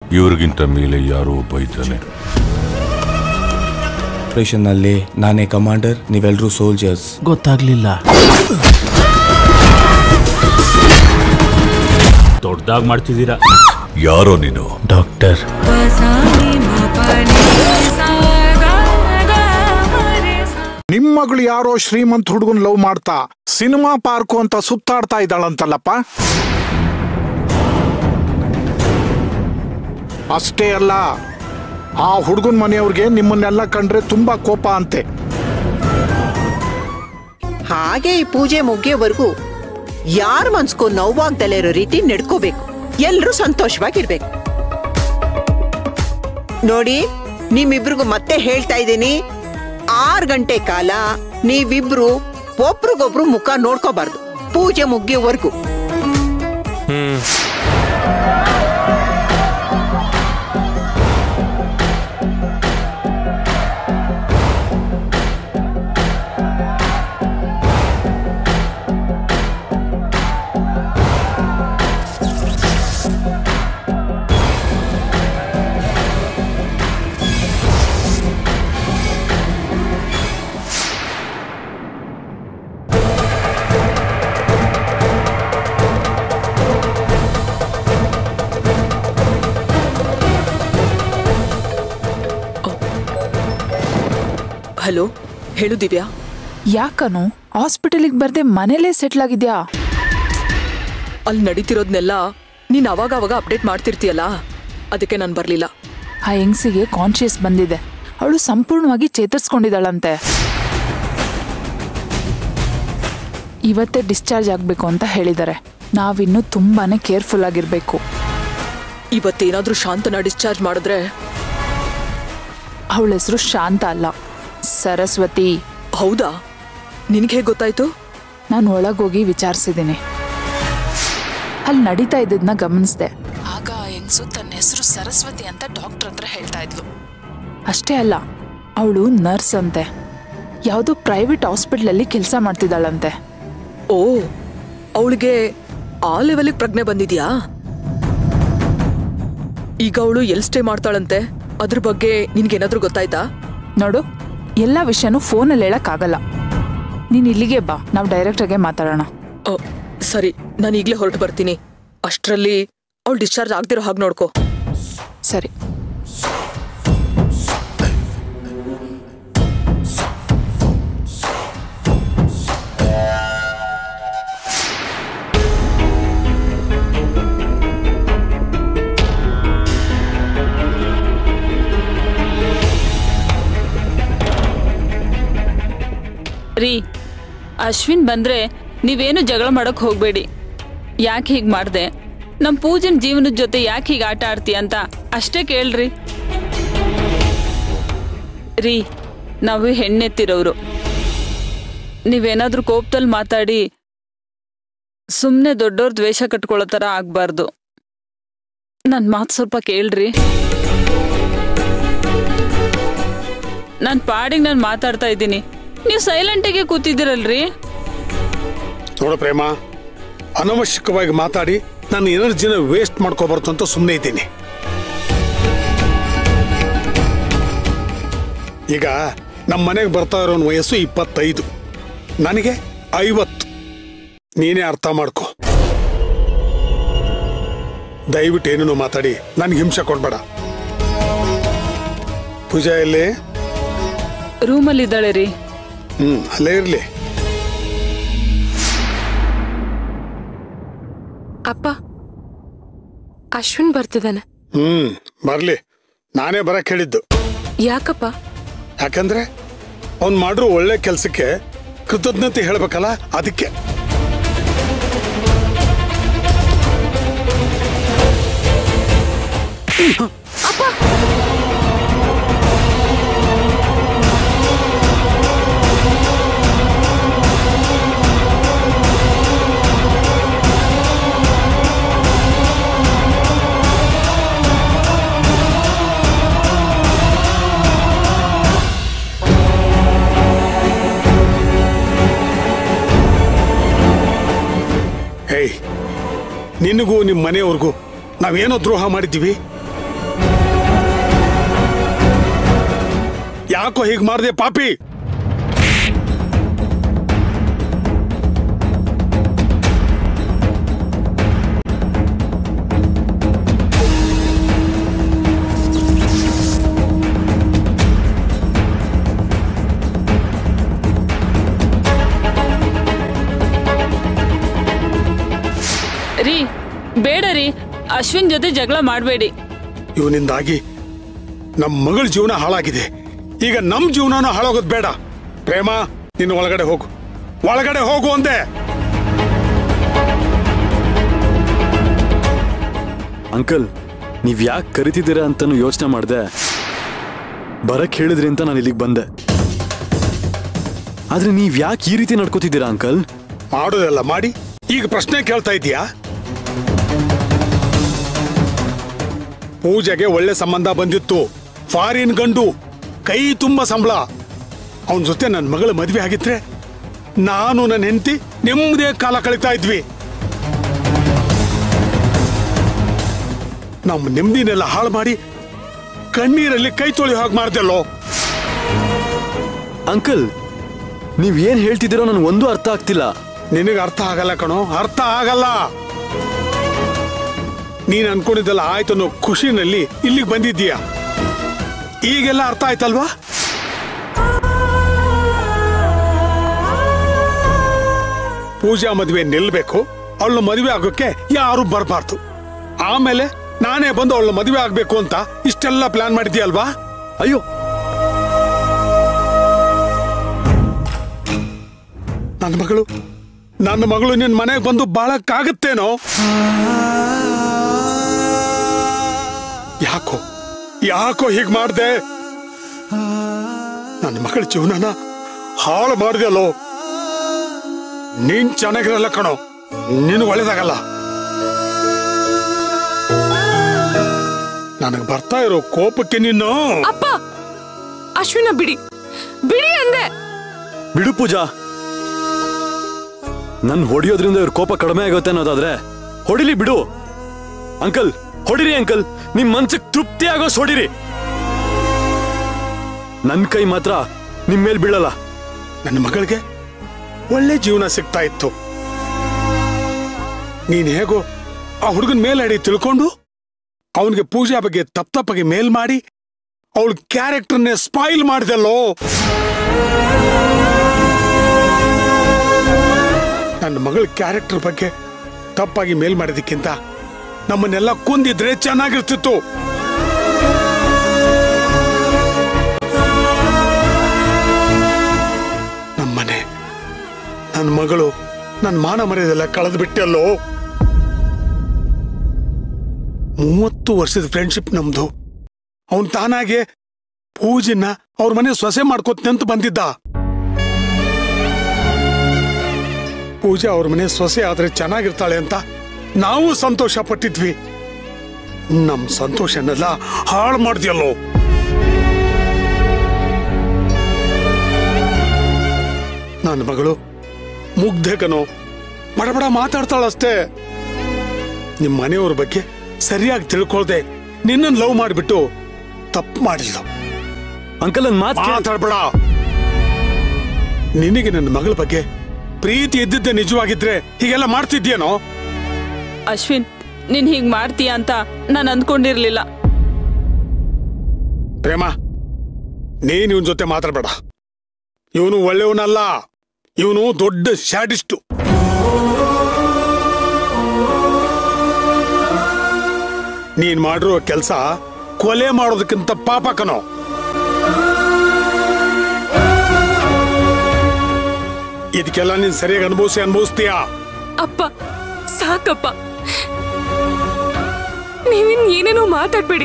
ಇವ್ರಿಗಿಂತ ಮೇಲೆ ಯಾರೋ ಒಬ್ಬ ಇದ್ದಾನೆ. ಆಪರೇಷನ್ ನಲ್ಲಿ ನಾನೇ ಕಮಾಂಡರ್, ನೀವೆಲ್ಲರೂ ಸೋಲ್ಜರ್ಸ್. ಗೊತ್ತಾಗ್ಲಿಲ್ಲ. ದೊಡ್ಡದಾಗಿ ಮಾಡ್ತಿದ್ದೀರಾ. ಯಾರೋ ನೀನು? ಡಾಕ್ಟರ್. ನಿಮ್ ಮಗಳು ಯಾರೋ ಶ್ರೀಮಂತ ಹುಡುಗನ್ ಲವ್ ಮಾಡ್ತಾ ಸಿನಿಮಾ ಪಾರ್ಕು ಅಂತ ಸುತ್ತಾಡ್ತಾ ಇದ್ದಾಳಂತಲ್ಲಪ್ಪ. ಅಷ್ಟೇ ಅಲ್ಲ, ಆ ಹುಡುಗನ್ ಮನೆಯವ್ರಿಗೆ ನಿಮ್ಮನ್ನೆಲ್ಲ ಕಂಡ್ರೆ ತುಂಬಾ ಕೋಪ ಅಂತೆ. ಹಾಗೆ ಈ ಪೂಜೆ ಮುಗಿಯೋವರೆಗೂ ಯಾರ ಮನ್ಸ್ಕೋ ನೋವಾಗ್ದಲೇ ಇರೋ ರೀತಿ ನಡ್ಕೋಬೇಕು. ಎಲ್ರೂ ಸಂತೋಷವಾಗಿರ್ಬೇಕು. ನೋಡಿ, ನಿಮ್ಮಿಬ್ರಿಗೂ ಮತ್ತೆ ಹೇಳ್ತಾ ಇದ್ದೀನಿ, 6 ಗಂಟೆ ಕಾಲ ನೀವಿಬ್ರು ಒಬ್ರಿಗೊಬ್ರು ಮುಖ ನೋಡ್ಕೋಬಾರ್ದು ಪೂಜೆ ಮುಗಿಯೋವರೆಗೂ. ಹಲೋ, ಹೇಳು ದಿವ್ಯಾ. ಯಾಕನು ಹಾಸ್ಪಿಟಲಿಗೆ ಬರ್ದೆ ಮನೇಲೇ ಸೆಟ್ಲ್ ಆಗಿದ್ಯಾ? ಅಲ್ಲಿ ನಡೀತಿರೋದ್ನೆಲ್ಲ ನೀನ್ ಅವಾಗ ಅಪ್ಡೇಟ್ ಮಾಡ್ತಿರ್ತೀಯಲ್ಲ, ಅದಕ್ಕೆ ನಾನು ಬರ್ಲಿಲ್ಲ. ಆ ಹೆಂಗ್ಸಿಗೆ ಕಾನ್ಶಿಯಸ್ ಬಂದಿದೆ, ಅವಳು ಸಂಪೂರ್ಣವಾಗಿ ಚೇತರಿಸ್ಕೊಂಡಿದ್ದಾಳಂತೆ. ಇವತ್ತೇ ಡಿಸ್ಚಾರ್ಜ್ ಆಗ್ಬೇಕು ಅಂತ ಹೇಳಿದ್ದಾರೆ. ನಾವಿನ್ನು ತುಂಬಾನೇ ಕೇರ್ಫುಲ್ ಆಗಿರ್ಬೇಕು. ಇವತ್ತೇನಾದ್ರೂ ಶಾಂತನ ಡಿಸ್ಚಾರ್ಜ್ ಮಾಡಿದ್ರೆ? ಅವಳ ಹೆಸರು ಶಾಂತ ಅಲ್ಲ, ಸರಸ್ವತಿ. ಹೌದಾ? ನಿನ್ಗೆ ಹೇಗೆ ಗೊತ್ತಾಯ್ತು? ನಾನು ಒಳಗೋಗಿ ವಿಚಾರಿಸಿದ್ದೀನಿ. ಅಲ್ಲಿ ನಡೀತಾ ಇದ್ದದನ್ನ ಗಮನಿಸ್ದೆ. ಆಗ ಆ ಹೆಂಗ್ಸು ತನ್ನ ಹೆಸರು ಸರಸ್ವತಿ ಅಂತ ಡಾಕ್ಟರ್ ಹತ್ರ ಹೇಳ್ತಾ ಇದ್ಲು. ಅಷ್ಟೇ ಅಲ್ಲ, ಅವಳು ನರ್ಸ್ ಅಂತೆ. ಯಾವುದೋ ಪ್ರೈವೇಟ್ ಹಾಸ್ಪಿಟ್ಲಲ್ಲಿ ಕೆಲಸ ಮಾಡ್ತಿದ್ದಾಳಂತೆ. ಓ, ಅವಳಿಗೆ ಆ ಲೆವೆಲ್ಗೆ ಪ್ರಜ್ಞೆ ಬಂದಿದ್ಯಾ? ಈಗ ಅವಳು ಎಲ್ಲಿ ಸ್ಟೇ ಮಾಡ್ತಾಳಂತೆ, ಅದ್ರ ಬಗ್ಗೆ ನಿನ್ಗೇನಾದ್ರೂ ಗೊತ್ತಾಯ್ತಾ? ನೋಡು, ಎಲ್ಲ ವಿಷಯನೂ ಫೋನಲ್ಲಿ ಹೇಳಕ್ಕಾಗಲ್ಲ. ನೀನ್ ಇಲ್ಲಿಗೆ ಬಾ, ನಾವು ಡೈರೆಕ್ಟಾಗೆ ಮಾತಾಡೋಣ. ಸರಿ, ನಾನು ಈಗಲೇ ಹೊರಟು ಬರ್ತೀನಿ. ಅಷ್ಟರಲ್ಲಿ ಅವಳು ಡಿಸ್ಚಾರ್ಜ್ ಆಗ್ದಿರೋ ಹಾಗೆ ನೋಡ್ಕೋ. ಸರಿ. ರೀ, ಅಶ್ವಿನ್ ಬಂದ್ರೆ ನೀವೇನು ಜಗಳ ಮಾಡಕ್ ಹೋಗ್ಬೇಡಿ. ಯಾಕೆ ಹೀಗೆ ಮಾಡ್ದೆ, ನಮ್ಮ ಪೂಜನ್ ಜೀವನದ ಜೊತೆ ಯಾಕೆ ಹೀಗೆ ಆಟ ಆಡ್ತೀಯ ಅಂತ ಅಷ್ಟೇ ಕೇಳ್ರಿ. ರೀ, ನಾವು ಹೆಣ್ಣೆತ್ತಿರೋರು. ನೀವೇನಾದ್ರೂ ಕೋಪದಲ್ಲಿ ಮಾತಾಡಿ ಸುಮ್ಮನೆ ದೊಡ್ಡವ್ರ ದ್ವೇಷ ಕಟ್ಕೊಳ್ಳೋ ಥರ ಆಗ್ಬಾರ್ದು. ನನ್ನ ಮಾತು ಸ್ವಲ್ಪ ಕೇಳ್ರಿ. ನನ್ನ ಪಾಡಿಗೆ ನಾನು ಮಾತಾಡ್ತಾ ಇದ್ದೀನಿ, ನೀವು ಸೈಲೆಂಟಾಗಿ ಕೂತಿದ್ದೀರಲ್ರಿ. ನೋಡು ಪ್ರೇಮ, ಅನವಶ್ಯಕವಾಗಿ ಮಾತಾಡಿ ನನ್ನ ಎನರ್ಜಿನ ವೇಸ್ಟ್ ಮಾಡ್ಕೋಬಾರ್ದು ಅಂತ ಸುಮ್ಮನೆ ಇದ್ದೀನಿ. ಈಗ ನಮ್ಮ ಮನೆಗೆ ಬರ್ತಾ ಇರೋ ವಯಸ್ಸು 25, ನನಗೆ 50. ನೀನೇ ಅರ್ಥ ಮಾಡ್ಕೊ. ದಯವಿಟ್ಟು ಏನೇನು ಮಾತಾಡಿ ನನ್ಗೆ ಹಿಂಸೆ ಕೊಡ್ಬೇಡ. ಪೂಜಾ ಎಲ್ಲಿ? ರೂಮಲ್ಲಿ ಇದ್ದಾಳೆ ರೀ. ಅಲ್ಲೇ ಇರ್ಲಿ. ಅಪ್ಪ, ಅಶ್ವಿನ್ ಬರ್ತಿದ್ದಾನೆ. ಬರ್ಲಿ, ನಾನೇ ಬರಕ್ ಹೇಳಿದ್ದು. ಯಾಕಪ್ಪ? ಯಾಕಂದ್ರೆ ಅವ್ನ್ ಮಾಡಿರೋ ಒಳ್ಳೆ ಕೆಲ್ಸಕ್ಕೆ ಕೃತಜ್ಞತೆ ಹೇಳ್ಬೇಕಲ್ಲ, ಅದಕ್ಕೆ. ನಿನಗೂ ನಿಮ್ಮ ಮನೆಯವ್ರಿಗೂ ನಾವೇನೋ ದ್ರೋಹ ಮಾಡಿದ್ದೀವಿ? ಯಾಕೋ ಹೀಗ್ ಮಾಡ್ದೆ ಪಾಪಿ? ರೀ ಬೇಡ ರೀ, ಅಶ್ವಿನ್ ಜೊತೆ ಜಗಳ ಮಾಡಬೇಡಿ. ಇವನಿಂದಾಗಿ ನಮ್ಮ ಮಗಳ ಜೀವನ ಹಾಳಾಗಿದೆ. ಈಗ ನಮ್ ಜೀವನನೂ ಹಾಳಾಗೋದು ಬೇಡ. ಪ್ರೇಮ, ನಿನ್ನ ಒಳಗಡೆ ಹೋಗು, ಒಳಗಡೆ ಹೋಗು ಅಂದೆ. ಅಂಕಲ್, ನೀವ್ ಯಾಕೆ ಕರಿತಿದ್ದೀರಾ ಅಂತಾನು ಯೋಚನೆ ಮಾಡಿದೆ. ಬರಕ್ ಹೇಳಿದ್ರಿ ಅಂತ ನಾನು ಇಲ್ಲಿಗೆ ಬಂದೆ. ಆದ್ರೆ ನೀವ್ ಯಾಕೆ ಈ ರೀತಿ ನಡ್ಕೋತಿದ್ದೀರಾ ಅಂಕಲ್? ಮಾಡೋದೆಲ್ಲ ಮಾಡಿ ಈಗ ಪ್ರಶ್ನೆ ಕೇಳ್ತಾ ಇದೀಯಾ? ಪೂಜೆಗೆ ಒಳ್ಳೆ ಸಂಬಂಧ ಬಂದಿತ್ತು. ಫಾರಿನ್ ಗಂಡು, ಕೈ ತುಂಬ ಸಂಬಳ. ಅವನ ಜೊತೆ ನನ್ನ ಮಗಳ ಮದುವೆ ಆಗಿದ್ರೆ ನಾನು ನನ್ನ ಹೆಂಡತಿ ನೆಮ್ಮದೇ ಕಾಲ ಕಳೀತಾ ಇದ್ವಿ. ನಮ್ಮ ನೆಮ್ಮದಿನೆಲ್ಲ ಹಾಳು ಮಾಡಿ ಕಣ್ಣೀರಲ್ಲಿ ಕೈ ತೊಳಿ ಹಾಗೆ ಮಾಡ್ದಲ್ಲೋ. ಅಂಕಲ್, ನೀವ್ ಏನ್ ಹೇಳ್ತಿದ್ದೀರೋ ನನ್ಗೆ ಒಂದು ಅರ್ಥ ಆಗ್ತಿಲ್ಲ. ನಿನಗೆ ಅರ್ಥ ಆಗಲ್ಲ ಕಣೋ, ಅರ್ಥ ಆಗಲ್ಲ. ನೀನ್ ಅನ್ಕೊಂಡಿದ್ದಲ್ಲ ಆಯ್ತು ಅನ್ನೋ ಖುಷಿನಲ್ಲಿ ಇಲ್ಲಿಗೆ ಬಂದಿದ್ದೀಯ. ಈಗೆಲ್ಲ ಅರ್ಥ ಆಯ್ತಲ್ವಾ? ಪೂಜಾ ಮದುವೆ ನಿಲ್ಬೇಕು, ಅವಳ ಮದುವೆ ಆಗೋಕೆ ಯಾರು ಬರಬಾರ್ದು. ಆಮೇಲೆ ನಾನೇ ಬಂದು ಅವಳ ಮದುವೆ ಆಗ್ಬೇಕು ಅಂತ ಇಷ್ಟೆಲ್ಲ ಪ್ಲಾನ್ ಮಾಡಿದ್ಯಲ್ವಾ? ಅಯ್ಯೋ, ನನ್ನ ಮಗಳು ನಿನ್ ಮನೆಗೆ ಬಂದು ಬಾಳಕ್ಕಾಗತ್ತೇನೋ? ಯಾಕೋ ಹೀಗ್ ಮಾಡ್ದೆ? ನನ್ನ ಮಗಳ ಜೀವನನ ಹಾಳು ಮಾಡ್ದಲ್ಲೋ. ನೀನ್ ಚೆನ್ನಾಗಿರಲ್ಲ ಕಣೋ, ನೀನು ಒಳ್ಳೇದಾಗಲ್ಲ. ನನಗೆ ಬರ್ತಾ ಇರೋ ಕೋಪಕ್ಕೆ ನಿನ್ನು. ಅಪ್ಪ, ಅಶ್ವಿನ ಬಿಡಿ ಬಿಡಿ ಅಂದೆ. ಬಿಡು ಪೂಜಾ, ನನ್ ಹೊಡಿಯೋದ್ರಿಂದ ಇವ್ರ ಕೋಪ ಕಡಿಮೆ ಆಗುತ್ತೆ ಅನ್ನೋದಾದ್ರೆ ಹೊಡಿಲಿ ಬಿಡು. ಅಂಕಲ್, ಹೊಡಿರಿ ಅಂಕಲ್, ನಿಮ್ ಮನ್ಸಿಗೆ ತೃಪ್ತಿ ಆಗೋ ಹೊಡಿರಿ. ನನ್ ಕೈ ಮಾತ್ರ ನಿಮ್ ಮೇಲ್ ಬೀಳಲ್ಲ. ನನ್ನ ಮಗಳಿಗೆ ಒಳ್ಳೆ ಜೀವನ ಸಿಗ್ತಾ ಇತ್ತು. ನೀನ್ ಹೇಗೋ ಆ ಹುಡುಗನ ಮೇಲಡಿ ತಿಳ್ಕೊಂಡು ಅವನಿಗೆ ಪೂಜಾ ಬಗ್ಗೆ ತಪ್ಪಗೆ ಮೇಲ್ ಮಾಡಿ ಅವಳ ಕ್ಯಾರೆಕ್ಟರ್ನೇ ಸ್ಪಾಯಿಲ್ ಮಾಡಿದಲ್ಲೋ. ನನ್ನ ಮಗಳ ಕ್ಯಾರೆಕ್ಟರ್ ಬಗ್ಗೆ ತಪ್ಪಾಗಿ ಮೇಲ್ ಮಾಡೋದಕ್ಕಿಂತ ನಮ್ಮನ್ನೆಲ್ಲ ಕೊಂದಿದ್ರೆ ಚೆನ್ನಾಗಿರ್ತಿತ್ತು. ನಮ್ಮನೆ, ನನ್ನ ಮಗಳು, ನನ್ನ ಮಾನ ಮರ್ಯಾದೆಲ್ಲ ಕಳೆದು ಬಿಟ್ಟಲ್ಲೋ. 30 ವರ್ಷದ ಫ್ರೆಂಡ್ಶಿಪ್ ನಮ್ದು. ಅವನ್ ತಾನಾಗೆ ಪೂಜೆನ ಅವ್ರ ಮನೆ ಸೊಸೆ ಮಾಡ್ಕೋತೀನಿ ಅಂತ ಬಂದಿದ್ದ. ಪೂಜೆ ಅವ್ರ ಮನೆ ಸೊಸೆ ಆದ್ರೆ ಚೆನ್ನಾಗಿರ್ತಾಳೆ ಅಂತ ನಾವು ಸಂತೋಷ ಪಟ್ಟಿದ್ವಿ. ನಮ್ ಸಂತೋಷನೆಲ್ಲ ಹಾಳು ಮಾಡ್ದಿಯಲ್ಲೋ. ನನ್ನ ಮಗಳು ಮುಗ್ಧೆ ಕಣೋ, ಬಡಬಡ ಮಾತಾಡ್ತಾಳಷ್ಟೇ. ನಿಮ್ ಮನೆಯವ್ರ ಬಗ್ಗೆ ಸರಿಯಾಗಿ ತಿಳ್ಕೊಳ್ದೆ ನಿನ್ನನ್ನು ಲವ್ ಮಾಡಿಬಿಟ್ಟು ತಪ್ಪು ಮಾಡಿಲ್ಲ. ಅಂಕಲ್, ಮಾತಾಡ್ಬೇಡ. ನಿನಗೆ ನನ್ನ ಮಗಳ ಬಗ್ಗೆ ಪ್ರೀತಿ ಇದ್ದಿದ್ದೆ ನಿಜವಾಗಿದ್ರೆ ಹೀಗೆಲ್ಲ ಮಾಡ್ತಿದ್ಯೇನೋ? ಅಶ್ವಿನ್, ನೀನ್ ಹೀಗ್ ಮಾಡ್ತೀಯ ಅಂತ ನಾನು ಅಂದ್ಕೊಂಡಿರ್ಲಿಲ್ಲ. ಪ್ರೇಮ, ನೀನ್ ಇವನ್ ಜೊತೆ ಮಾತಾಡ್ಬೇಡ. ಇವನು ಒಳ್ಳೆಯವನಲ್ಲ, ಇವನು ದೊಡ್ಡ ಶಾಡಿಸ್ಟು. ನೀನ್ ಮಾಡಿರೋ ಕೆಲಸ ಕೊಲೆ ಮಾಡೋದಕ್ಕಿಂತ ಪಾಪ ಕಣೋ. ಇದಕ್ಕೆಲ್ಲ ನೀನ್ ಸರಿಯಾಗಿ ಅನುಭವಿಸ್ತೀಯಾ? ಅಪ್ಪ ಸಾಕಪ್ಪ, ನೀವಿನ್ ಏನೇನೋ ಮಾತಾಡ್ಬೇಡಿ.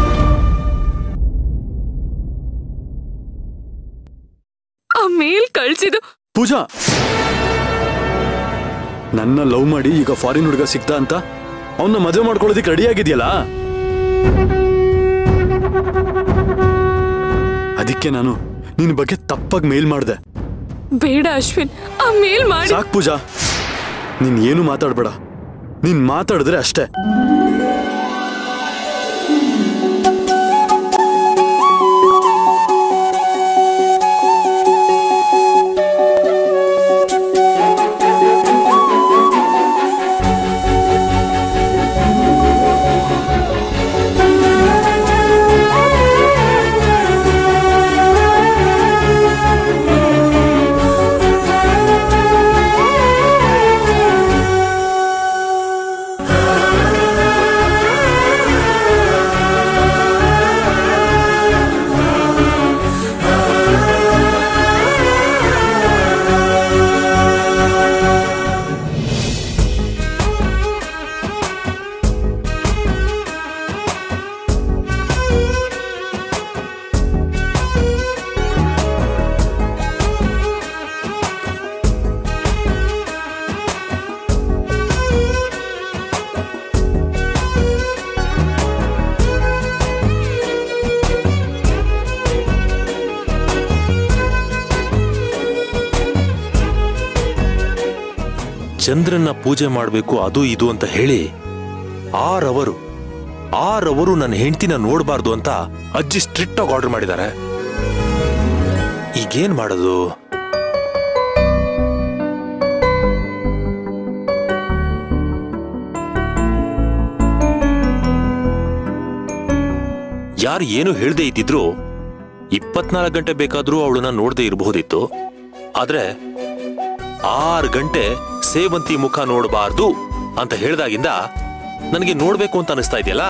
ಆ ಮೇಲ್ ಕಳ್ಸಿದ್ದು ಪೂಜಾ, ನನ್ನ ಲವ್ ಮಾಡಿ ಈಗ ಫಾರಿನ್ ಹುಡುಗ ಸಿಗ್ತಾ ಅಂತ ಅವನ್ನ ಮದುವೆ ಮಾಡ್ಕೊಳ್ಳೋದಿಕ್ ರೆಡಿ ಆಗಿದ್ಯಲ್ಲ, ಅದಕ್ಕೆ ನಾನು ನಿನ್ ಬಗ್ಗೆ ತಪ್ಪಾಗಿ ಮೇಲ್ ಮಾಡ್ದೆ. ಬೇಡ ಅಶ್ವಿನ್, ಆ ಮೇಲ್ ಮಾಡಿ. ಸಾಕ್ ಪೂಜಾ, ನೀನ್ ಏನು ಮಾತಾಡ್ಬೇಡ. ನೀನ್ ಮಾತಾಡಿದ್ರೆ ಅಷ್ಟೇ. ಚಂದ್ರನ್ನ ಪೂಜೆ ಮಾಡಬೇಕು ಅದು ಇದು ಅಂತ ಹೇಳಿ 6 ಅವರು ನನ್ನ ಹೆಂಡತಿನ ನೋಡಬಾರ್ದು ಅಂತ ಅಜ್ಜಿ ಸ್ಟ್ರಿಕ್ಟ್ ಆಗಿ ಆರ್ಡರ್ ಮಾಡಿದ್ದಾರೆ. ಈಗೇನ್ ಮಾಡೋದು? ಯಾರು ಏನು ಹೇಳ್ದೇ ಇದ್ದಿದ್ರು 24 ಗಂಟೆ ಬೇಕಾದ್ರೂ ಅವಳನ್ನ ನೋಡದೆ ಇರಬಹುದಿತ್ತು. ಆದ್ರೆ 6 ಗಂಟೆ ಸೇವಂತಿ ಮುಖ ನೋಡಬಾರ್ದು ಅಂತ ಹೇಳ್ದಾಗಿಂದ ನನಗೆ ನೋಡ್ಬೇಕು ಅಂತ ಅನಿಸ್ತಾ ಇದೆಯಲ್ಲ.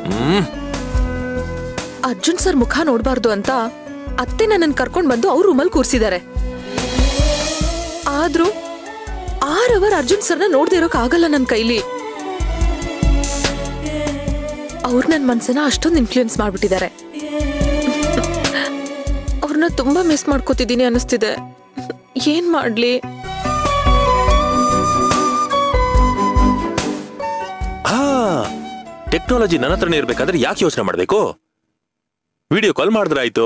ಅರ್ಜುನ್ ಸರ್ ಮುಖ ನೋಡ್ಬಾರ್ದು ಅಂತ ಅತ್ತೆ ನನ್ನ ಕರ್ಕೊಂಡ್ ಬಂದು ಅವ್ರ ರೂಮಲ್ಲಿ ಕೂರ್ಸಿದ್ದಾರೆ. ಆದ್ರೂ 6 ಅವರ್ ಅರ್ಜುನ್ ಸರ್ನ ನೋಡ್ದೇ ಇರೋಕ್ ಆಗಲ್ಲ ನನ್ನ ಕೈಲಿ. ಅವ್ರು ನನ್ನ ಮನ್ಸನ್ನ ಅಷ್ಟೊಂದು ಇನ್ಫ್ಲೂಯೆನ್ಸ್ ಮಾಡ್ಬಿಟ್ಟಿದ್ದಾರೆ. ಅವ್ರನ್ನ ತುಂಬಾ ಮಿಸ್ ಮಾಡ್ಕೋತಿದ್ದೀನಿ ಅನಿಸ್ತಿದೆ. ಏನ್ ಮಾಡ್ಲಿ? ಟೆಕ್ನಾಲಜಿ ನನ್ನ ಹತ್ರನೇ ಇರ್ಬೇಕಾದ್ರೆ ಯಾಕೆ ಯೋಚನೆ ಮಾಡ್ಬೇಕು? ವಿಡಿಯೋ ಕಾಲ್ ಮಾಡಿದ್ರೆ ಆಯ್ತು.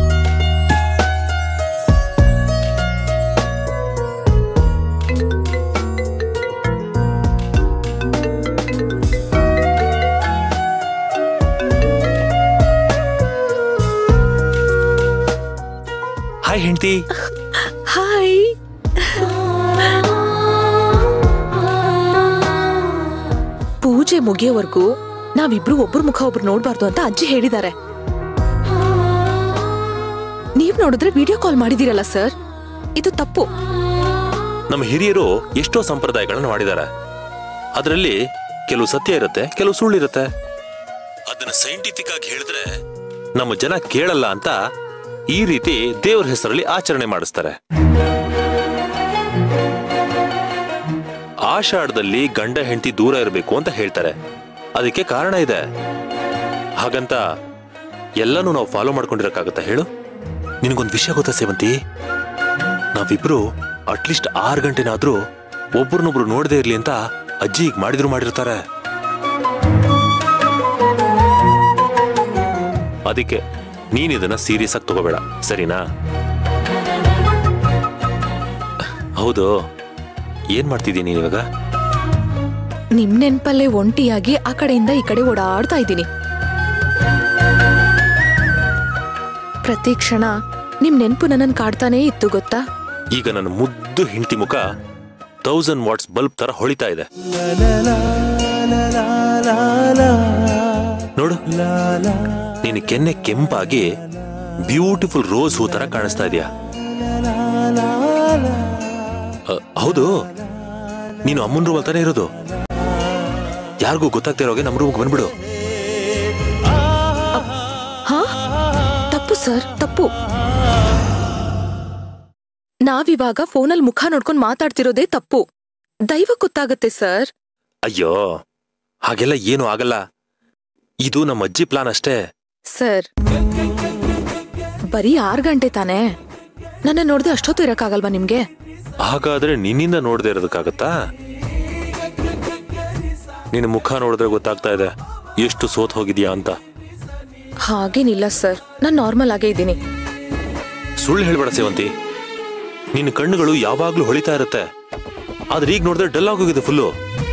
ಹಾಯ್ ಹೆಂಡತಿ. ಹಾಯ್. ಪೂಜೆ ಮುಗಿಯೋವರೆಗೂ ನಾವಿಬ್ರು ಒಬ್ರು ಮುಖ ಒಬ್ರು ನೋಡ್ಬಾರ್ದು ಅಂತ ಅಜ್ಜಿ ಹೇಳಿದ್ದಾರೆ. ನೀವ್ ನೋಡಿದ್ರೆ ವಿಡಿಯೋ ಕಾಲ್ ಮಾಡಿದಿರಲ್ಲ ಸರ್, ಇದು ತಪ್ಪು. ನಮ್ಮ ಹಿರಿಯರು ಎಷ್ಟೋ ಸಂಪ್ರದಾಯಗಳನ್ನು ಮಾಡಿದ್ದಾರೆ. ಅದರಲ್ಲಿ ಕೆಲವು ಸತ್ಯ ಇರುತ್ತೆ, ಕೆಲವು ಸುಳ್ಳಿರುತ್ತೆ. ಅದನ್ನ ಸೈಂಟಿಫಿಕ್ ಆಗಿ ಹೇಳಿದ್ರೆ ನಮ್ಮ ಜನ ಕೇಳಲ್ಲ ಅಂತ ಈ ರೀತಿ ದೇವರ ಹೆಸರಲ್ಲಿ ಆಚರಣೆ ಮಾಡಿಸ್ತಾರೆ. ಆಷಾಢದಲ್ಲಿ ಗಂಡ ಹೆಂಡತಿ ದೂರ ಇರಬೇಕು ಅಂತ ಹೇಳ್ತಾರೆ. ಅದಕ್ಕೆ ಕಾರಣ ಇದೆ. ಹಾಗಂತ ಎಲ್ಲನೂ ನಾವು ಫಾಲೋ ಮಾಡ್ಕೊಂಡಿರಕ್ಕಾಗತ್ತಾ ಹೇಳು? ನಿನಗೊಂದು ವಿಷಯ ಗೊತ್ತಾ ಸೇವಂತಿ? ನಾವಿಬ್ರು ಅಟ್ಲೀಸ್ಟ್ 6 ಗಂಟೆನಾದ್ರೂ ಒಬ್ರನ್ನೊಬ್ರು ನೋಡದೇ ಇರ್ಲಿ ಅಂತ ಅಜ್ಜಿ ಈಗ ಮಾಡಿರ್ತಾರೆ. ಅದಕ್ಕೆ ನೀನಿದನ್ನ ಸೀರಿಯಸ್ ಆಗಿ ತಗೋಬೇಡ, ಸರಿನಾ? ಹೌದು, ಏನ್ ಮಾಡ್ತಿದ್ದೀನಿ ನೀನಿವಾಗ? ನಿಮ್ ನೆನ್ಪಲ್ಲೇ ಒಂಟಿಯಾಗಿ ಆ ಕಡೆಯಿಂದ ಈ ಕಡೆ ಓಡಾಡ್ತಾ ಇದ್ದೀನಿ. ಪ್ರತಿ ಕ್ಷಣ ನಿಮ್ ನೆನ್ಪು ನನ್ನನ್ನು ಕಾಡ್ತಾನೇ ಇತ್ತು ಗೊತ್ತಾ? ಈಗ ನನ್ನ ಮುದ್ದು ಹೆಂಡತಿ ಮುಖ 1000 ವಾಟ್ಸ್ ಬಲ್ಬ್ ತರ ಹೊಳಿತಾ ಇದೆ. ನೋಡು, ನೀನು ಕೆನ್ನೆ ಕೆಂಪಾಗಿ ಬ್ಯೂಟಿಫುಲ್ ರೋಸ್ ಹೂ ತರ ಕಾಣಿಸ್ತಾ ಇದೆಯಾ? ಹೌದು, ನೀನು ಅಮ್ಮನ ರೂಮಲ್ಲಿ ತಾನೇ ಇರೋದು. ಯಾರಿಗೂ ಗೊತ್ತಾಗ್ತಾ ಇರೋಗೆ ನಮ್ಮ ರೂಮ್ಗೆ ಬಂದ್ಬಿಡು. ಹಾ, ತಪ್ಪು ಸರ್, ತಪ್ಪು. ನಾವಿವಾಗ ಫೋನಲ್ಲಿ ಮುಖ ನೋಡ್ಕೊಂಡು ಮಾತಾಡ್ತಿರೋದೇ ತಪ್ಪು. ದೈವ ಗೊತ್ತಾಗತ್ತೆ ಸರ್. ಅಯ್ಯೋ, ಹಾಗೆಲ್ಲ ಏನು ಆಗಲ್ಲ. ಇದು ನಮ್ಮ ಅಜ್ಜಿ ಪ್ಲಾನ್ ಅಷ್ಟೇ. ಸರ್, ಬರೀ 6 ಗಂಟೆ ತಾನೇ. ನನ್ನ ನೋಡ್ದೆ ಅಷ್ಟೊತ್ತು ಇರಕ್ಕಾಗಲ್ವಾ ನಿಮ್ಗೆ? ಹಾಗಾದ್ರೆ ನಿನ್ನಿಂದ ನೋಡದೆ ಇರೋದಕ್ಕಾಗತ್ತಾ? ನಿನ್ನ ಮುಖ ನೋಡಿದ್ರೆ ಗೊತ್ತಾಗ್ತಾ ಇದೆ ಎಷ್ಟು ಸೋತ್ ಹೋಗಿದ್ಯಾ ಅಂತ. ಹಾಗೇನಿಲ್ಲ ಸರ್, ನಾನು ನಾರ್ಮಲ್ ಆಗೇ ಇದ್ದೀನಿ. ಸುಳ್ಳು ಹೇಳ್ಬೇಡ ಸೇವಂತಿ. ನಿನ್ನ ಕಣ್ಣುಗಳು ಯಾವಾಗ್ಲೂ ಹೊಳಿತಾ ಇರುತ್ತೆ. ಆದ್ರೆ ಈಗ ನೋಡಿದ್ರೆ ಡಲ್ ಆಗೋಗಿದೆ ಫುಲ್ಲು.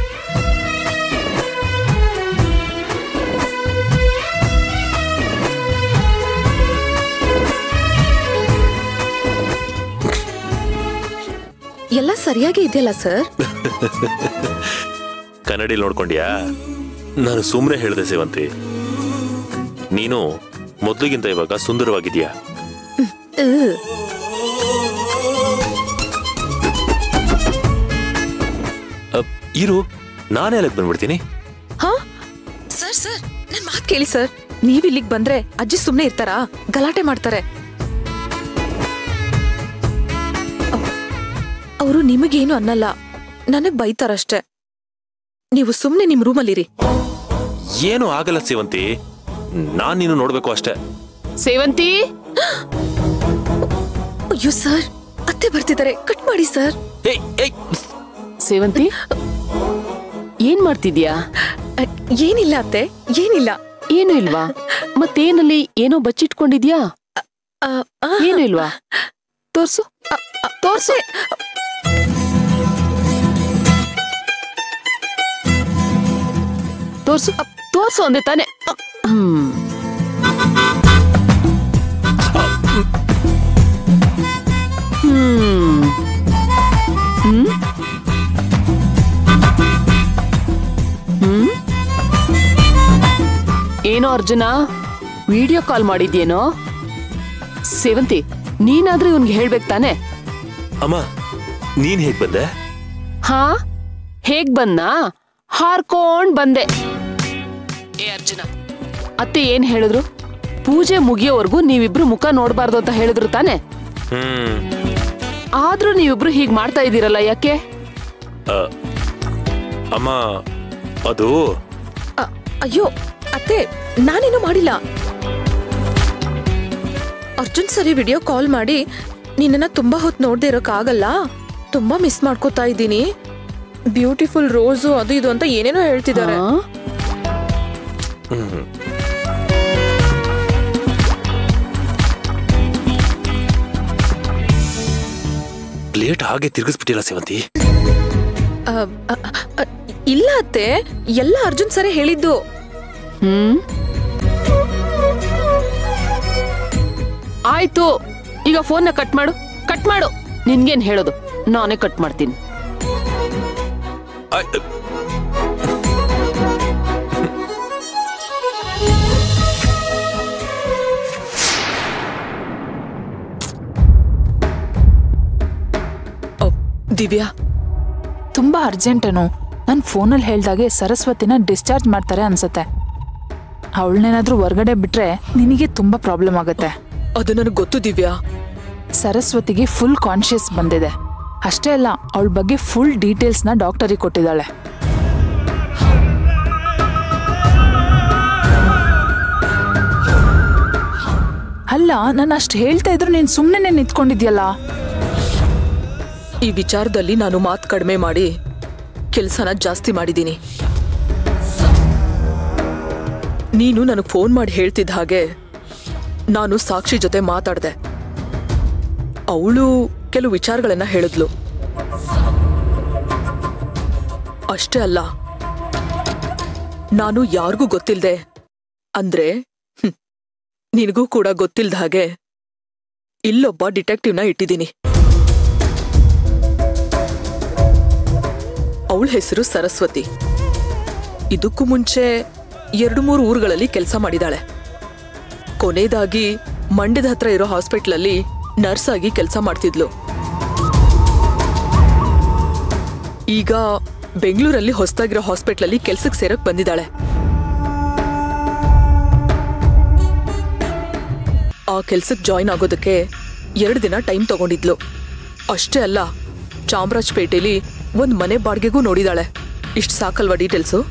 ಎಲ್ಲ ಸರಿಯಾಗಿ ಇದೆಯಲ್ಲ ಸರ್? ಕನ್ನಡಿ ನೋಡ್ಕೊಂಡ್ಯಾ? ನಾನು ಸುಮ್ಮನೆ ಹೇಳ್ದೆ ಸೇವಂತಿ. ನೀನು ಮೊದ್ಲಿಗಿಂತ ಇವಾಗ ಸುಂದರವಾಗಿದ್ಯಾ. ಇರು, ನಾನೇ ಅಲ್ಲಿಗೆ ಬಂದ್ಬಿಡ್ತೀನಿ. ಹಾ ಸರ್, ಸರ್ ನನ್ ಮಾತು ಕೇಳಿ ಸರ್. ನೀವ್ ಇಲ್ಲಿಗೆ ಬಂದ್ರೆ ಅಜ್ಜಿ ಸುಮ್ನೆ ಇರ್ತಾರಾ? ಗಲಾಟೆ ಮಾಡ್ತಾರೆ. ಅವರು ನಿಮಗೇನು ಅನ್ನಲ್ಲ, ನನಗ್ ಬೈತಾರಷ್ಟೆ. ನೀವು ಸುಮ್ನೆ ನಿಮ್ ರೂಮಲ್ಲಿರಿ. ಏನು ಆಗಲ್ಲ ಸೇವಂತಿ, ನಾನ್ ನೀನು ನೋಡ್ಬೇಕು ಅಷ್ಟೇ. ಸೇವಂತಿ, ಅಯ್ಯೋ ಸರ್, ಅತ್ತೆ ಬರ್ತಿದ್ದಾರೆ, ಕಟ್ ಮಾಡಿ ಸರ್. ಸೇವಂತಿ, ಏನ್ ಮಾಡ್ತಿದ್ಯಾ? ಏನಿಲ್ಲ ಅತ್ತೆ, ಏನಿಲ್ಲ. ಏನು ಇಲ್ವಾ? ಮತ್ತೇನಲ್ಲಿ ಏನೋ ಬಚ್ಚಿಟ್ಕೊಂಡಿದ್ಯಾ? ಏನು ಇಲ್ವಾ? ತೋರ್ಸು ತೋರ್ಸು. ತೋರ್ಸು ತೋರ್ಸು ಅಂದೆ ತಾನೆ. ಏನೋ ಅರ್ಜುನ, ವಿಡಿಯೋ ಕಾಲ್ ಮಾಡಿದ್ಯೇನೋ? ಸೇವಂತಿ, ನೀನಾದ್ರೂ ಇವನ್ಗೆ ಹೇಳ್ಬೇಕು ತಾನೆ. ಅಮ್ಮ, ನೀನ್ ಹೇಗ್ ಬಂದೆ? ಹಾ, ಹೇಗ್ ಬಂದ? ಹಾರ್ಕೊಂಡ್ ಬಂದೆ. ಏ ಅರ್ಜುನ, ಅತ್ತೆ ಏನ್ ಹೇಳಿದ್ರು? ಪೂಜೆ ಮುಗಿಯೋವರೆಗೂ ನೀವಿಬ್ರು ಮುಖ ನೋಡ್ಬಾರ್ದು ಅಂತ ಹೇಳಿದ್ರು ತಾನೆ. ಆದ್ರೂ ನೀವಿಬ್ರು ಹೀಗ್ ಮಾಡ್ತಾ ಇದ್ದೀರಲ್ಲ, ಯಾಕೆ? ಅಮ್ಮ, ಅದು ಅಯ್ಯೋ ಅತ್ತೆ, ನಾನೇನು ಮಾಡಿಲ್ಲ. ಅರ್ಜುನ್ ಸರಿ ವಿಡಿಯೋ ಕಾಲ್ ಮಾಡಿ ನಿನ್ನ ತುಂಬಾ ಹೊತ್ತು ನೋಡ್ದೆ ಇರೋಕ್ಕಾಗಲ್ಲ, ತುಂಬಾ ಮಿಸ್ ಮಾಡ್ಕೋತಾ ಇದ್ದೀನಿ, ಬ್ಯೂಟಿಫುಲ್ ರೋಸು ಅದು ಇದು ಅಂತ ಏನೇನೋ ಹೇಳ್ತಿದ್ದಾರೆ. ಪ್ಲೇಟ್ ಹಾಗೆ ತಿರುಗಿಸ್ಬಿಟ್ಟಿಲ್ಲ ಸೇವಂತಿ. ಇಲ್ಲ ಅತ್ತೆ, ಎಲ್ಲ ಅರ್ಜುನ್ ಸರಿ ಹೇಳಿದ್ದು. ಆಯ್ತು, ಈಗ ಫೋನ್ನ ಕಟ್ ಮಾಡು, ಕಟ್ ಮಾಡು. ನಿನ್ಗೇನ್ ಹೇಳೋದು, ನಾನೇ ಕಟ್ ಮಾಡ್ತೀನಿ. ದಿವ್ಯಾ, ತುಂಬಾ ಅರ್ಜೆಂಟನು. ನನ್ ಫೋನಲ್ಲಿ ಹೇಳ್ದಾಗೆ ಸರಸ್ವತಿನ ಡಿಸ್ಚಾರ್ಜ್ ಮಾಡ್ತಾರೆ ಅನ್ಸತ್ತೆ. ಅವಳನ್ನೇನಾದ್ರೂ ಹೊರಗಡೆ ಬಿಟ್ರೆ ನಿನಗೆ ತುಂಬಾ ಪ್ರಾಬ್ಲಮ್ ಆಗುತ್ತೆ. ಅದು ನನಗೆ ಗೊತ್ತು ದಿವ್ಯಾ. ಸರಸ್ವತಿಗೆ ಫುಲ್ ಕಾನ್ಶಿಯಸ್ ಬಂದಿದೆ. ಅಷ್ಟೇ ಅಲ್ಲ, ಅವಳ ಬಗ್ಗೆ ಫುಲ್ ಡೀಟೇಲ್ಸ್ನ ಡಾಕ್ಟರಿಗೆ ಕೊಟ್ಟಿದ್ದಾಳೆ. ಅಲ್ಲ, ನಾನು ಅಷ್ಟು ಹೇಳ್ತಾ ಇದ್ರು ನೀನ್ ಸುಮ್ಮನೆ ನಿಂತ್ಕೊಂಡಿದ್ಯಲ್ಲ. ಈ ವಿಚಾರದಲ್ಲಿ ನಾನು ಮಾತು ಕಡಿಮೆ ಮಾಡಿ ಕೆಲಸನ ಜಾಸ್ತಿ ಮಾಡಿದ್ದೀನಿ. ನೀನು ನನಗೆ ಫೋನ್ ಮಾಡಿ ಹೇಳ್ತಿದ್ದ ಹಾಗೆ ನಾನು ಸಾಕ್ಷಿ ಜೊತೆ ಮಾತಾಡ್ದೆ. ಅವಳು ಕೆಲವು ವಿಚಾರಗಳನ್ನ ಹೇಳಿದ್ಲು. ಅಷ್ಟೇ ಅಲ್ಲ, ನಾನು ಯಾರಿಗೂ ಗೊತ್ತಿಲ್ದೆ, ಅಂದ್ರೆ ನಿನಗೂ ಕೂಡ ಗೊತ್ತಿಲ್ದ ಹಾಗೆ ಇಲ್ಲೊಬ್ಬ ಡಿಟೆಕ್ಟಿವ್ನ ಇಟ್ಟಿದ್ದೀನಿ. ಅವಳ ಹೆಸರು ಸರಸ್ವತಿ. ಇದಕ್ಕೂ ಮುಂಚೆ 2-3 ಊರುಗಳಲ್ಲಿ ಕೆಲಸ ಮಾಡಿದಾಳೆ. ಕೊನೆಯದಾಗಿ ಮಂಡ್ಯದ ಹತ್ರ ಇರೋ ಹಾಸ್ಪಿಟ್ಲಲ್ಲಿ ನರ್ಸ್ ಆಗಿ ಕೆಲಸ ಮಾಡ್ತಿದ್ಲು. ಈಗ ಬೆಂಗಳೂರಲ್ಲಿ ಹೊಸದಾಗಿರೋ ಹಾಸ್ಪಿಟ್ಲಲ್ಲಿ ಕೆಲ್ಸಕ್ಕೆ ಸೇರಕ್ ಬಂದಿದ್ದಾಳೆ. ಆ ಕೆಲ್ಸಕ್ಕೆ ಜಾಯಿನ್ ಆಗೋದಕ್ಕೆ 2 ದಿನ ಟೈಮ್ ತಗೊಂಡಿದ್ಲು. ಅಷ್ಟೇ ಅಲ್ಲ, ಚಾಮರಾಜಪೇಟೆಲಿ ಒಂದ್ ಮನೆ ಬಾಡಿಗೆಗೂ ನೋಡಿದಾಳೆ. ಇಷ್ಟು ಸಾಕಲ್ವಾ ಡೀಟೇಲ್ಸು?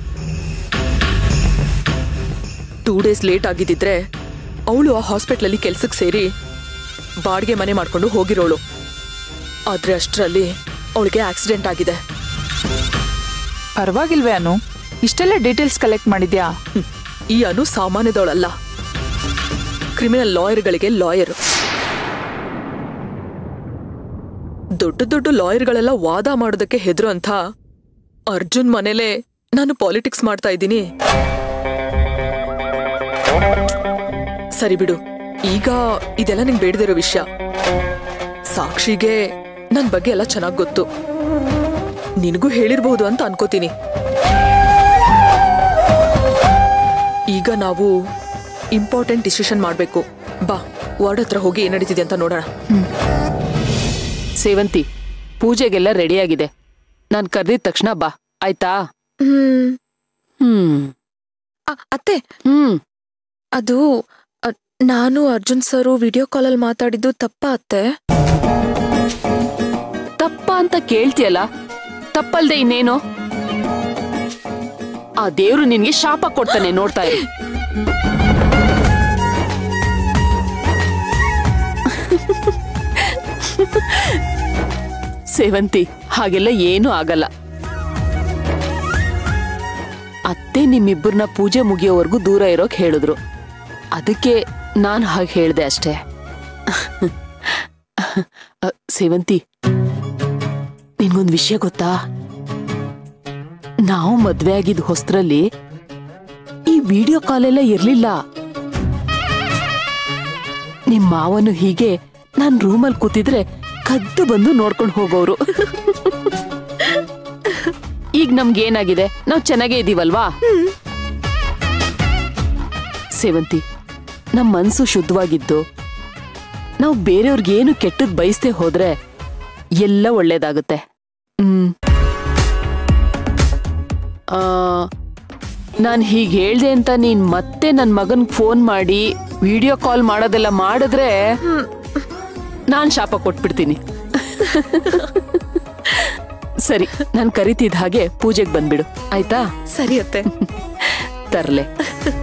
2 ಡೇಸ್ ಲೇಟ್ ಆಗಿದ್ದಿದ್ರೆ ಅವಳು ಆ ಹಾಸ್ಪಿಟ್ಲಲ್ಲಿ ಕೆಲ್ಸಕ್ಕೆ ಸೇರಿ ಬಾಡಿಗೆ ಮನೆ ಮಾಡ್ಕೊಂಡು ಹೋಗಿರೋಳು. ಆದ್ರೆ ಅಷ್ಟರಲ್ಲಿ ಅವಳಿಗೆ ಆಕ್ಸಿಡೆಂಟ್ ಆಗಿದೆ. ಪರವಾಗಿಲ್ವೇ ಅನು, ಇಷ್ಟೆಲ್ಲ ಡೀಟೇಲ್ಸ್ ಕಲೆಕ್ಟ್ ಮಾಡಿದ್ಯಾ? ಈ ಅನು ಸಾಮಾನ್ಯದವಳಲ್ಲ, ಕ್ರಿಮಿನಲ್ ಲಾಯರ್ಗಳಿಗೆ ಲಾಯರ್. ದೊಡ್ಡ ದೊಡ್ಡ ಲಾಯರ್ಗಳೆಲ್ಲ ವಾದ ಮಾಡೋದಕ್ಕೆ ಹೆದ್ರು ಅಂತ ಅರ್ಜುನ್ ಮನೇಲೆ ನಾನು ಪಾಲಿಟಿಕ್ಸ್ ಮಾಡ್ತಾ ಇದ್ದೀನಿ. ಸರಿ ಬಿಡು, ಈಗ ಇದೆಲ್ಲ ನಿಂಗೆ ಬೇಡದಿರೋ ವಿಷಯ. ಸಾಕ್ಷಿಗೆ ನನ್ ಬಗ್ಗೆ ಎಲ್ಲ ಚೆನ್ನಾಗ್ ಗೊತ್ತು, ನಿನಗೂ ಹೇಳಿರ್ಬಹುದು ಅಂತ ಅನ್ಕೋತೀನಿ. ಈಗ ನಾವು ಇಂಪಾರ್ಟೆಂಟ್ ಡಿಸಿಷನ್ ಮಾಡ್ಬೇಕು. ಬಾ, ವಾರ್ಡ್ ಹತ್ರ ಹೋಗಿ ಏನ್ ನಡೀತಿದೆ ಅಂತ ನೋಡೋಣ. ಸೇವಂತಿ, ಪೂಜೆಗೆಲ್ಲ ರೆಡಿಯಾಗಿದೆ. ನಾನ್ ಕರೆದಿದ ತಕ್ಷಣ ಬಾ, ಆಯ್ತಾ? ಅತ್ತೆ, ಅದು ನಾನು ಅರ್ಜುನ್ ಸರು ವಿಡಿಯೋ ಕಾಲಲ್ಲಿ ಮಾತಾಡಿದ್ದು ತಪ್ಪಾ ಅತ್ತೆ? ತಪ್ಪ ಅಂತ ಕೇಳ್ತಿಯಲ್ಲ, ತಪ್ಪಲ್ದೆ ಇನ್ನೇನು? ಆ ದೇವ್ರು ನಿನ್ಗೆ ಶಾಪ ಕೊಡ್ತಾನೆ, ನೋಡ್ತಾ ಇರು. ಸೇವಂತಿ, ಹಾಗೆಲ್ಲ ಏನೂ ಆಗಲ್ಲ. ಅತ್ತೆ ನಿಮ್ಮಿಬ್ಬರನ್ನ ಪೂಜೆ ಮುಗಿಯೋವರೆಗೂ ದೂರ ಇರೋಕ್ ಹೇಳಿದ್ರು. ಅದಕ್ಕೆ ನಾನು ಹಾಗೆ ಹೇಳ್ದೆ ಅಷ್ಟೇ. ಸೇವಂತಿ, ನಿನ್ಗೊಂದು ವಿಷಯ ಗೊತ್ತಾ? ನಾವು ಮದ್ವೆ ಆಗಿದ್ದ ಹೊಸ್ತ್ರಲ್ಲಿ ಈ ವಿಡಿಯೋ ಕಾಲ್ ಎಲ್ಲ ಇರ್ಲಿಲ್ಲ. ನಿಮ್ ಮಾವನು ಹೀಗೆ ನಾನ್ ರೂಮಲ್ಲಿ ಕೂತಿದ್ರೆ ಕದ್ದು ಬಂದು ನೋಡ್ಕೊಂಡು ಹೋಗೋರು. ಈಗ ನಮ್ಗೇನಾಗಿದೆ, ನಾವ್ ಚೆನ್ನಾಗೇ ಇದೀವಲ್ವಾ? ಸೇವಂತಿ, ನಮ್ ಮನ್ಸು ಶುದ್ಧವಾಗಿದ್ದು ನಾವು ಬೇರೆಯವ್ರಿಗೇನು ಕೆಟ್ಟದ್ ಬಯಸ್ದೆ ಹೋದ್ರೆ ಎಲ್ಲ ಒಳ್ಳೇದಾಗುತ್ತೆ. ನಾನ್ ಹೀಗೆ ಹೇಳ್ದೆ ಅಂತ ನೀನ್ ಮತ್ತೆ ನನ್ ಮಗನ್ಗೆ ಫೋನ್ ಮಾಡಿ ವಿಡಿಯೋ ಕಾಲ್ ಮಾಡೋದೆಲ್ಲ ಮಾಡಿದ್ರೆ ನಾನ್ ಶಾಪ ಕೊಟ್ಬಿಡ್ತೀನಿ. ಸರಿ, ನಾನ್ ಕರಿತಿದ್ದ ಹಾಗೆ ಪೂಜೆಗೆ ಬಂದ್ಬಿಡು, ಆಯ್ತಾ? ಸರಿ ಅತ್ತೆ. ತರ್ಲೆ.